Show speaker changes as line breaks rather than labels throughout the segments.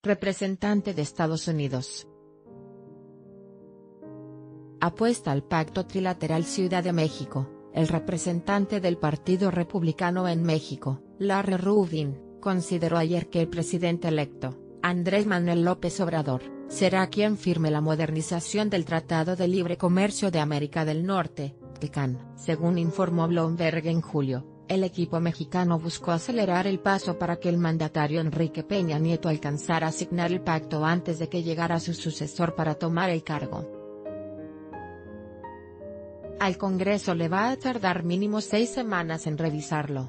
representante de Estados Unidos. Apuesta al pacto trilateral Ciudad de México. El representante del Partido Republicano en México, Larry Rubin, consideró ayer que el presidente electo, Andrés Manuel López Obrador, será quien firme la modernización del Tratado de Libre Comercio de América del Norte, TLCAN. Según informó Bloomberg en julio, el equipo mexicano buscó acelerar el paso para que el mandatario Enrique Peña Nieto alcanzara a signar el pacto antes de que llegara su sucesor para tomar el cargo. Al Congreso le va a tardar mínimo 6 semanas en revisarlo.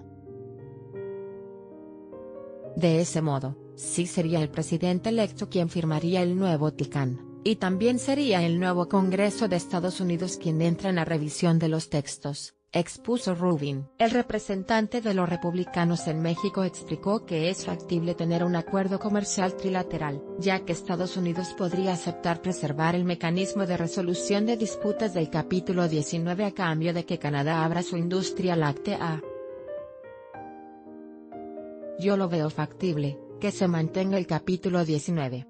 De ese modo, sí sería el presidente electo quien firmaría el nuevo TLCAN, y también sería el nuevo Congreso de Estados Unidos quien entra en la revisión de los textos, expuso Rubin. El representante de los republicanos en México explicó que es factible tener un acuerdo comercial trilateral, ya que Estados Unidos podría aceptar preservar el mecanismo de resolución de disputas del capítulo 19 a cambio de que Canadá abra su industria láctea. Yo lo veo factible, que se mantenga el capítulo 19.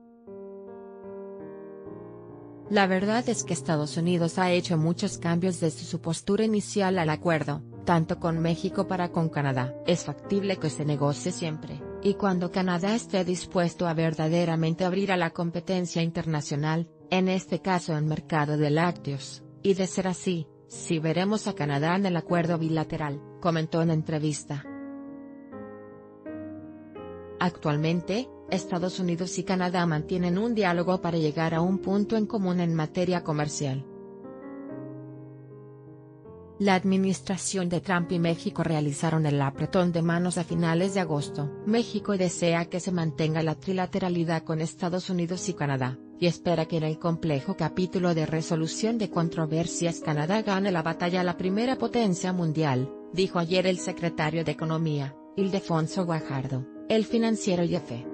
La verdad es que Estados Unidos ha hecho muchos cambios desde su postura inicial al acuerdo, tanto con México como con Canadá. Es factible que se negocie siempre, y cuando Canadá esté dispuesto a verdaderamente abrir a la competencia internacional, en este caso en mercado de lácteos, y de ser así, sí veremos a Canadá en el acuerdo bilateral, comentó en entrevista. Actualmente, Estados Unidos y Canadá mantienen un diálogo para llegar a un punto en común en materia comercial. La administración de Trump y México realizaron el apretón de manos a finales de agosto. México desea que se mantenga la trilateralidad con Estados Unidos y Canadá, y espera que en el complejo capítulo de resolución de controversias Canadá gane la batalla a la primera potencia mundial, dijo ayer el secretario de Economía, Ildefonso Guajardo, El Financiero y F.